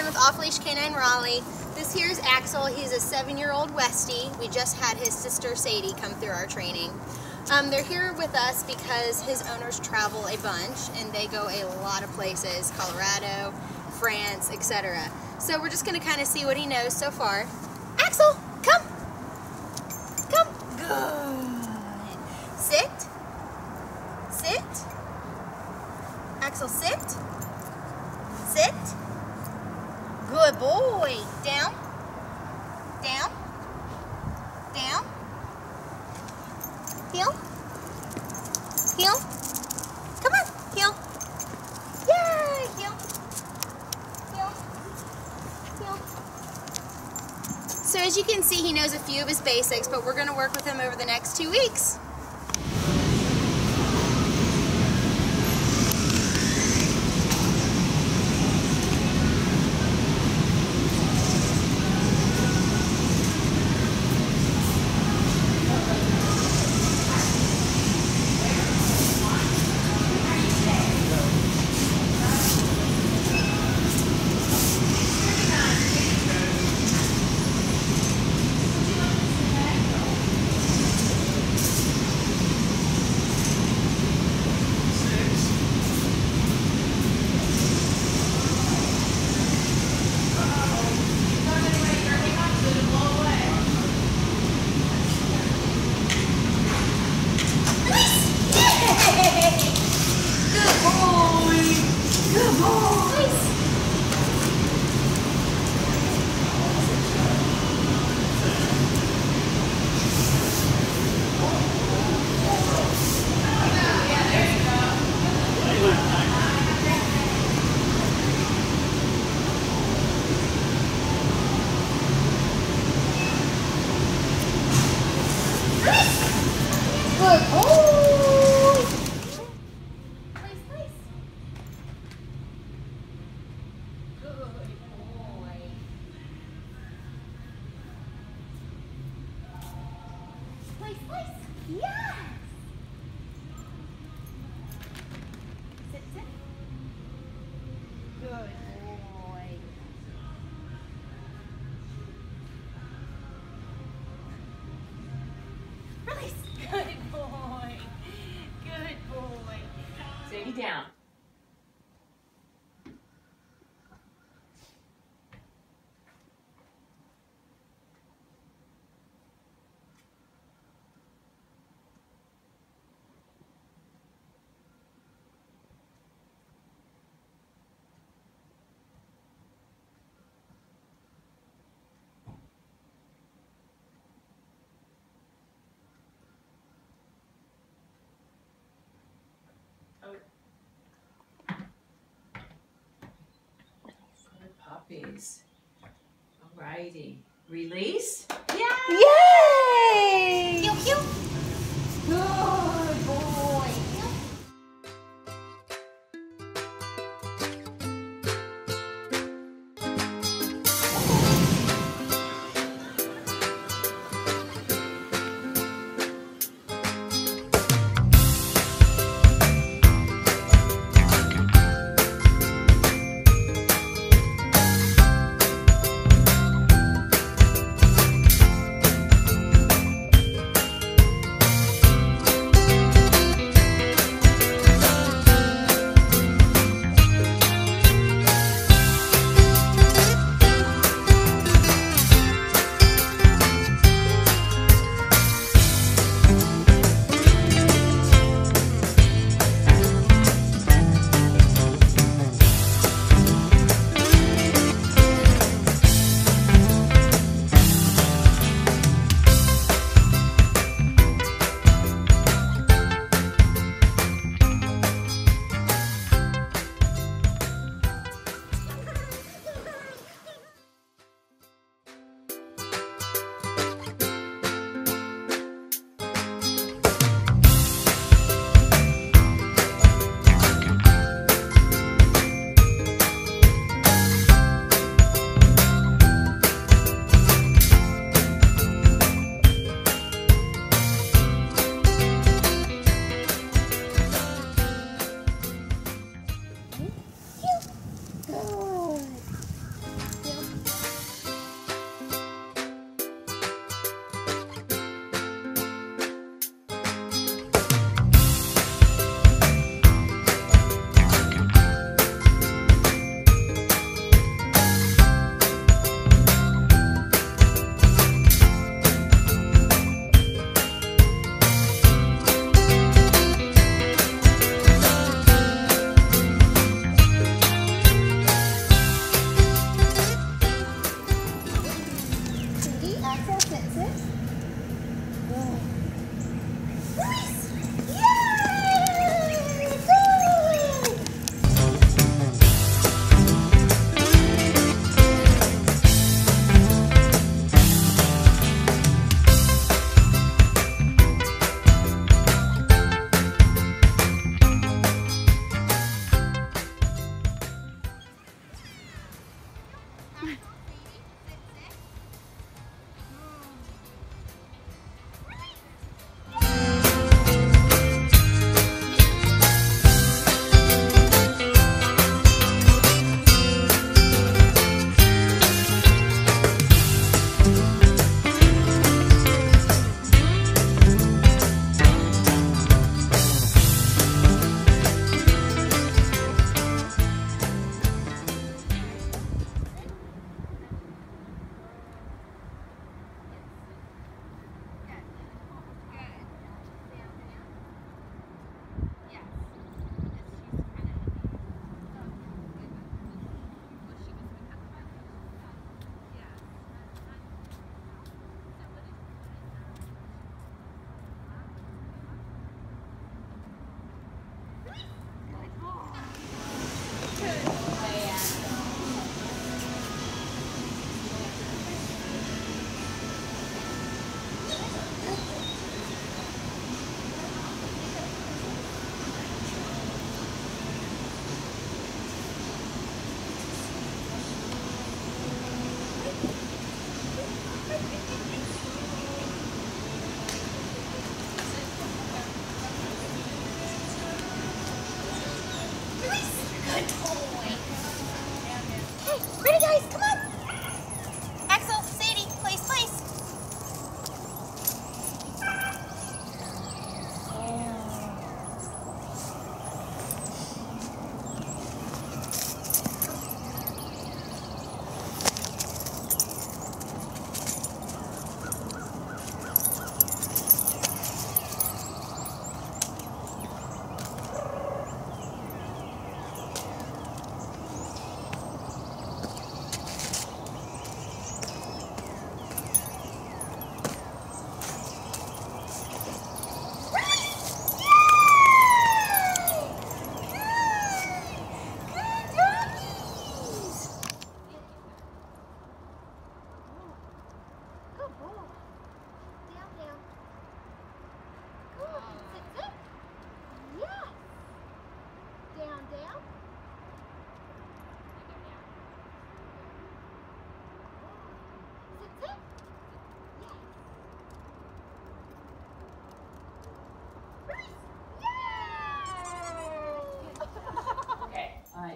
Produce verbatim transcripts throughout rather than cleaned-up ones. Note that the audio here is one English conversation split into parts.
again with Off Leash Canine Raleigh. This here is Axel. He's a seven-year-old Westie. We just had his sister Sadie come through our training. Um, they're here with us because his owners travel a bunch and they go a lot of places, Colorado, France, et cetera. So we're just going to kind of see what he knows so far. Axel, come. Come. Good. Sit. Sit. Axel, sit. Sit. Good boy. Down. Down. Down. Heel. Heel. Come on. Heel. Yay. Heel. Heel. Heel. So as you can see, he knows a few of his basics, but we're going to work with him over the next two weeks. Good boy. Place, place. Good boy. Place, place. Yes. Sit, sit. Good boy. Release. Good boy. Good boy. Sadie, down. Good puppies. Alrighty. Release. Yeah. Yay! Heel, heel. Good boy. Heel.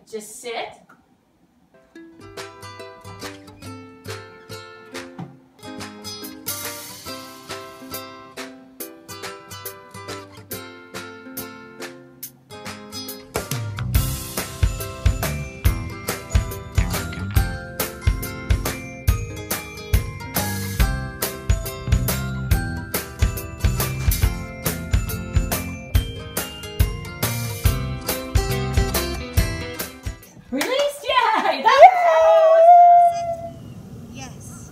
Just sit. Release, yay! That's Yes.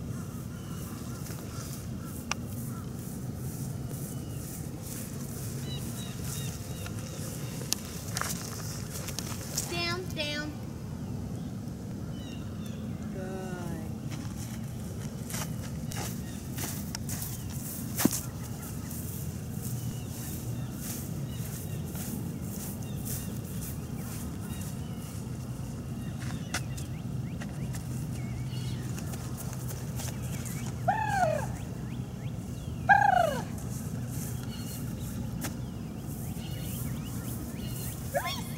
Down, down. Good. Release.